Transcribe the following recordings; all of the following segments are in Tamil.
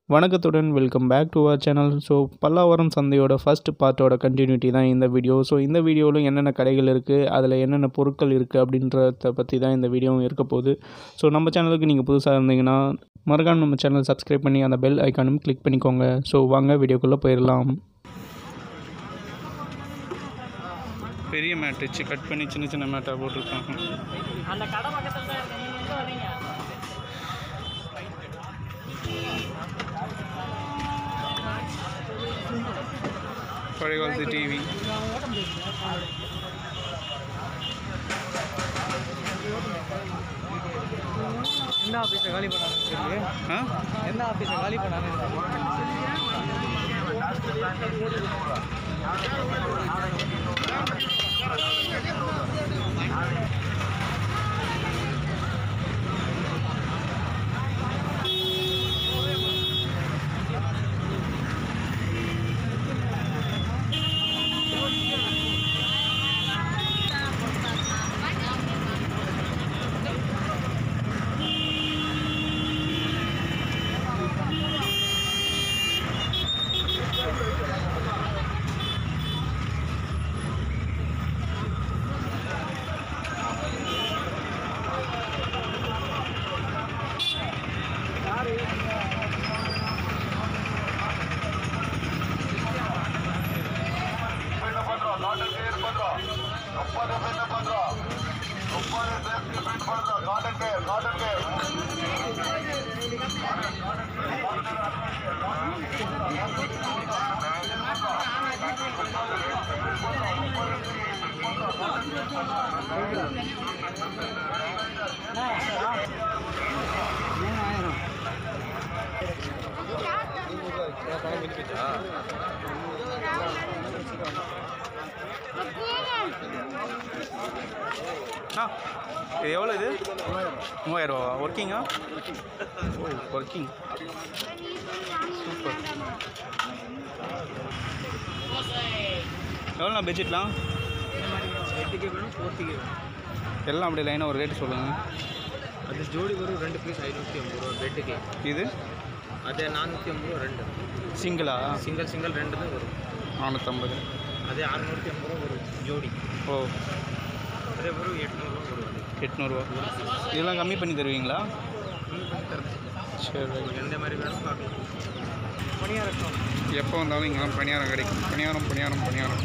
வணக்கத்துடன் welcome back to our channel. So Pallavaram சந்தையோட ஃபர்ஸ்ட் பார்ட்டோட கண்டினியூட்டி தான் இந்த வீடியோ. ஸோ இந்த வீடியோவில் என்னென்ன கடைகள் இருக்குது, அதில் என்னென்ன பொருட்கள் இருக்குது அப்படின்றத பற்றி தான் இந்த வீடியோவும் இருக்க போகுது. ஸோ நம்ம சேனலுக்கு நீங்கள் புதுசாக இருந்தீங்கன்னா மறக்காம நம்ம சேனல் சப்ஸ்கிரைப் பண்ணி அந்த பெல் ஐக்கானும் கிளிக் பண்ணிக்கோங்க. ஸோ வாங்க வீடியோக்குள்ளே போயிடலாம். பெரிய மேட் வச்சு கட் பண்ணி சின்ன சின்ன மேட்டாக போட்டிருக்காங்க. அந்த கடை பக்கத்தில் தான் இருக்கு. நீங்கள் எங்கே வரீங்க? பழைய காலத்து டிவி, என்ன ஆஃபீஸை காலி பண்ணாங்க? என்ன ஆஃபீஸை காலி பண்ணாங்க? இது எவ்வளோ? இது 3000 ரூபா. ஒர்க்கிங்கா? ஓ, ஒர்க்கிங். சூப்பர். எவ்வளோண்ணா பட்ஜெட்லாம்? எல்லாம் அப்படியே லைனாக ஒரு ரேட்டு சொல்லுங்கள். அது ஜோடி வரும் 2 பீஸ் 550 ரூபா பெட்டுக்கு. இது அதே 450 ரூபா 2. சிங்கிளா? சிங்கிள் 2 தான் வரும். 450. அதே 650 ரூபா வரும் ஜோடி. ஓ, அதே வரும் 800 ரூபா வரும். 800 ரூபா. இதெல்லாம் கம்மி பண்ணி தருவீங்களா? சரி, எந்த மாதிரி வேணும் பார்க்கலாம். பணியாரம் எப்போ வந்தாலும் இங்கெல்லாம் பணியாரம் கிடைக்கும். பணியாரம் பணியாரம் பணியாரம்.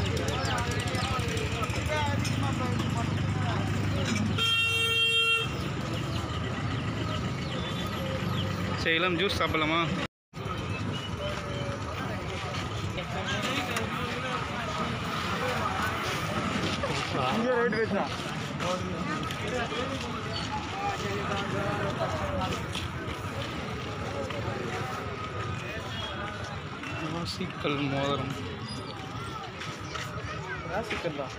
சரி, இளம் ஜூஸ் சாப்பிடலாமா? ராசிக்கல் மோதிரம். ராசிக்கல் தான்.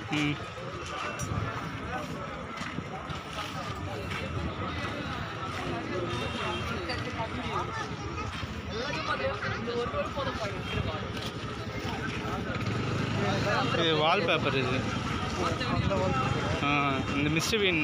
இது வால்பேப்பர். இது இந்த மிஸ்டர் பீன்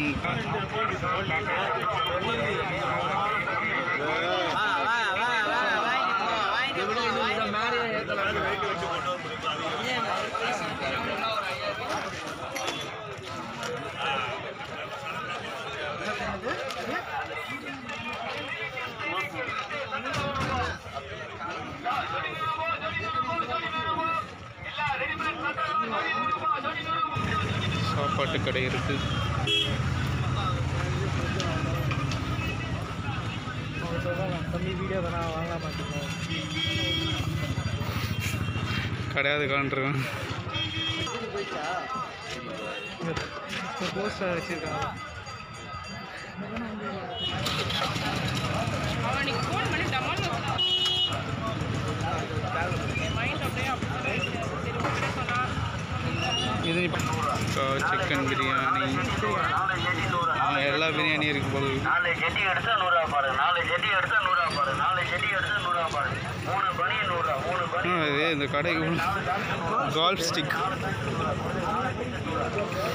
சாப்பாட்டு கடை இருக்கு. கம்மி வீடியோ வேணா வாங்க மாட்டேங்க. கிடையாது காண்றேன். போஸ்டர் வச்சிருக்காங்க. இது சிக்கன் பிரியாணி, எல்லா பிரியாணி இருக்கு போல. 4 ஜெட்டி எடுத்தா 100 ரூபா பாருங்க. 4 ஜெட்டி எடுத்தா 100 ரூபா பாருங்க. 4 ஜெட்டி எடுத்தா 100 ரூபா பாருங்க. 3 பனி 100 ரூபா. 3 பனி. இது இந்த கடைக்கு கால்ஃப் ஸ்டிக்.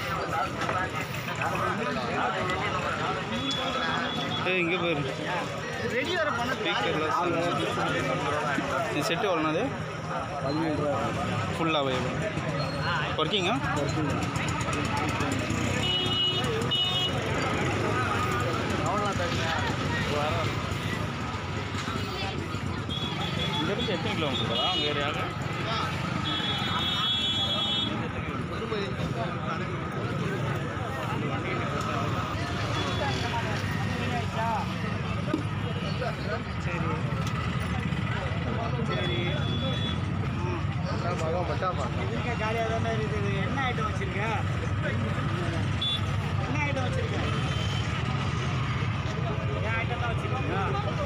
இங்கே பாரு. இது செட்டு எவ்வளோண்ணா? அது ஃபுல்லாகவே ஒர்க்கிங்கா? இங்கேருந்து எத்தனை கிலோமீட்டர் தான் அங்கே ஏரியாவுக்கு? ஜாலியாக தானே இருக்குது. என்ன ஐட்டம் வச்சுருக்க? என்ன ஐட்டம் வச்சுருக்க? என் ஐட்டம் தான் வச்சுருக்கீங்களா?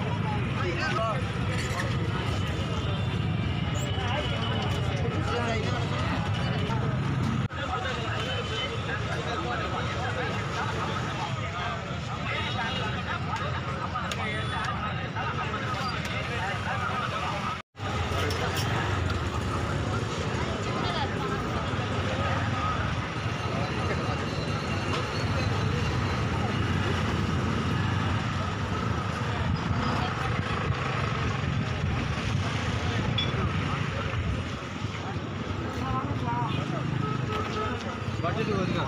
பட்ஜெட்டுக்கு வருங்க.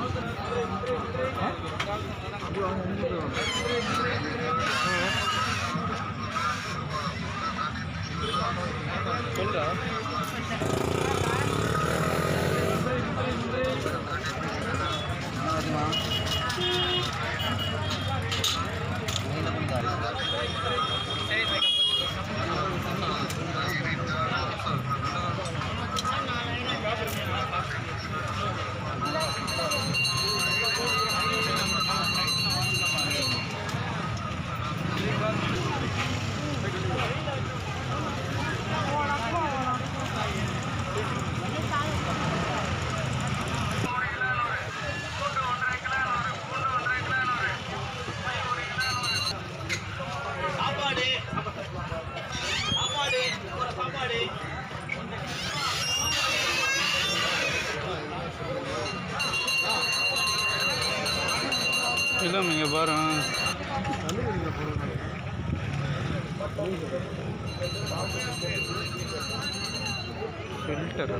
சொல்றா இல்லை நீங்கள் பாரு ஃபில்டர்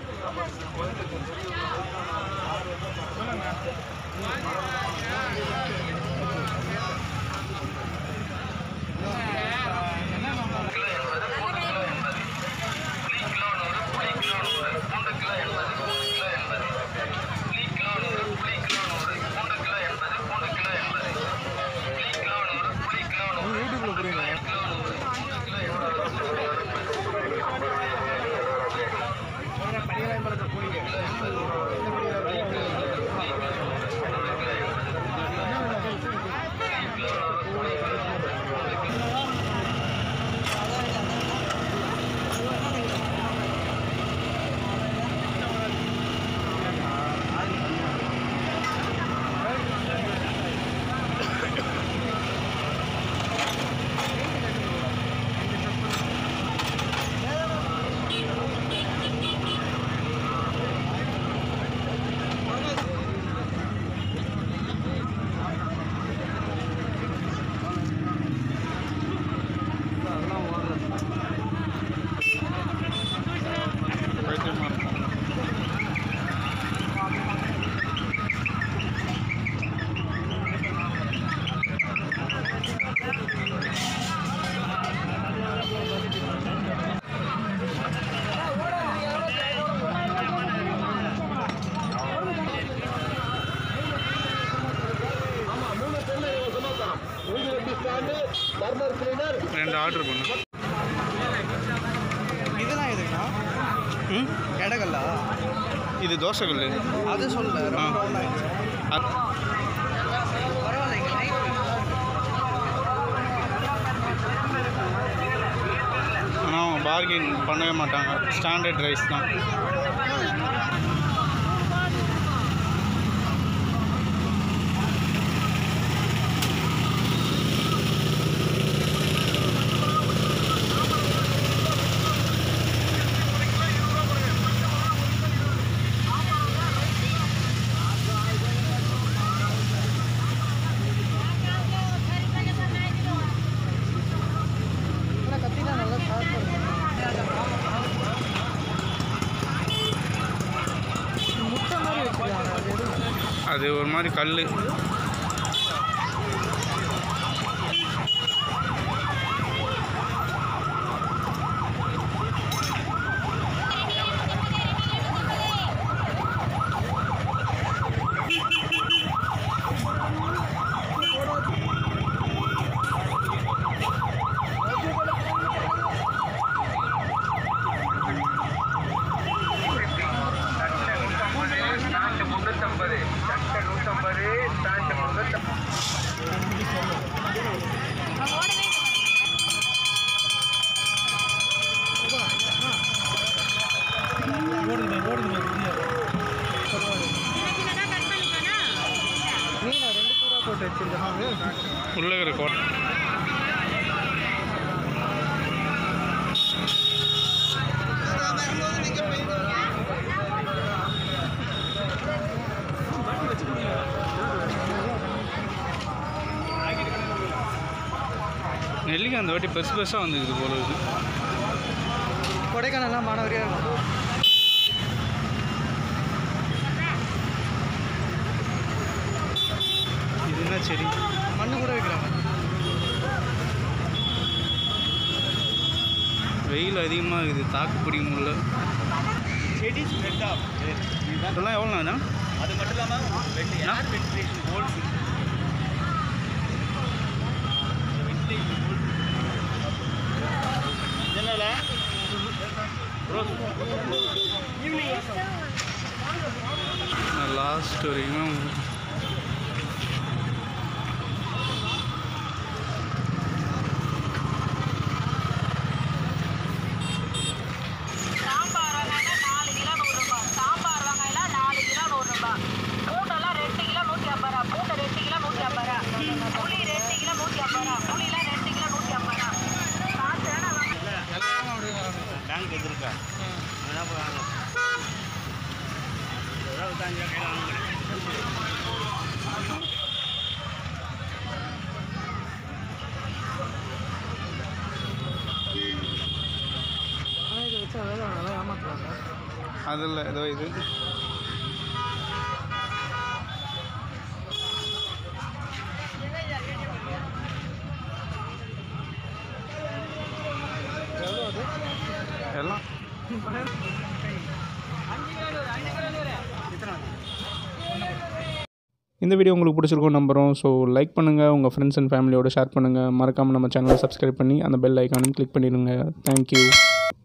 ரெண்டு ஆர்டர் பண்ணு. இதெல்லாம் எதுக்குண்ணா? எடகல்லா? இது தோசைக்கல். அது சொல்ல ஆனால் அவங்க பார்கெயின் பண்ணவே மாட்டாங்க. ஸ்டாண்டர்ட் ரைஸ் தான். அது ஒரு மாதிரி கல். உள்ள இருக்கிற கோட்டை நெல்லிக்காய் அந்த வாட்டி பெருசாக வந்துருக்குது போல இது. கொடைக்கானல்லாம் மாணவரியாக இருக்கும். இதுனா சரி மண்ணு கூட வைக்கிறாங்க. வெயில் அதிகமாக இருக்குது, தாக்கு பிடிக்க முடியல. செடி ஸ்ப்ரெட் ஆஃப் இதெல்லாம் எவ்வளோண்ணா? அது மட்டும் இல்லாமல் ஏர் வென்டிலேஷன் ஹோல்ஸ் என்னல லாஸ்ட் வரைக்கும் பேங்க் எதிர்க்கா என்ன போகிறாங்க. அதில் ஏதோ இது எல்லாம். இந்த வீடியோ உங்களுக்கு பிடிச்சிருக்கும் நம்புகிறோம். ஸோ லைக் பண்ணுங்கள், உங்கள் ஃப்ரெண்ட்ஸ் அண்ட் ஃபேமிலியோடு ஷேர் பண்ணுங்கள். மறக்காமல் நம்ம சேனலை சப்ஸ்கிரைப் பண்ணி அந்த பெல் ஐக்கானையும் கிளிக் பண்ணிடுங்க. தேங்க்யூ.